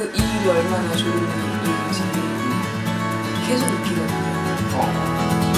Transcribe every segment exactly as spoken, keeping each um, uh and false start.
그 이 일이 얼마나 좋은 일인지 계속 느끼거든요. 어.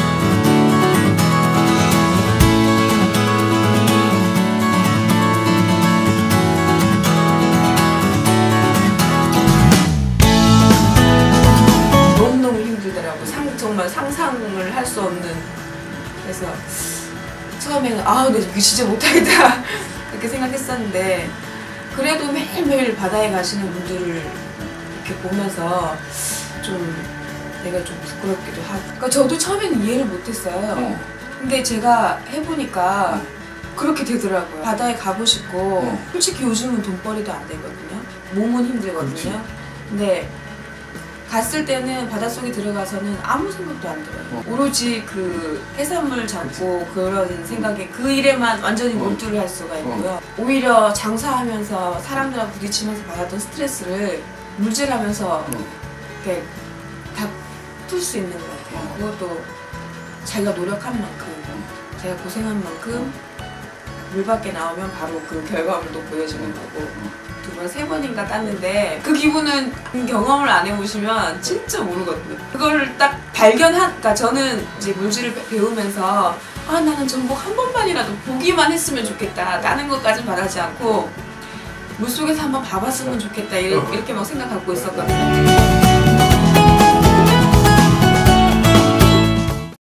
너무너무 힘들더라고. 상, 정말 상상을 할 수 없는. 그래서 처음에는 아, 나 이거 진짜 못하겠다 이렇게 생각했었는데, 그래도 매일매일 바다에 가시는 분들을 이렇게 보면서 좀 내가 좀 부끄럽기도 하고. 그러니까 저도 처음에는 이해를 못했어요. 어. 근데 제가 해보니까 어. 그렇게 되더라고요. 바다에 가고 싶고 어. 솔직히 요즘은 돈벌이도 안 되거든요. 몸은 힘들거든요. 그렇지. 근데 갔을 때는 바닷속에 들어가서는 아무 생각도 안 들어요. 어. 오로지 그 해산물 잡고 그런 생각에 그 일에만 완전히 몰두를 할 수가 있고요. 어. 오히려 장사하면서 사람들하고 부딪히면서 받았던 스트레스를 물질하면서 어. 이렇게 다 풀 수 있는 것 같아요. 어. 그것도 자기가 노력한 만큼, 어. 제가 고생한 만큼 물 밖에 나오면 바로 그 결과물도 보여지는 거고. 두 번, 세 번인가 땄는데 그 기분은 경험을 안 해보시면 진짜 모르거든요. 그거를 딱 발견한, 그러니까 저는 이제 물질을 배우면서 아, 나는 전복 한 번만이라도 보기만 했으면 좋겠다, 따는 것까지 바라지 않고 물속에서 한번 봐봤으면 좋겠다, 이렇게 막 생각 갖고 있었거든요.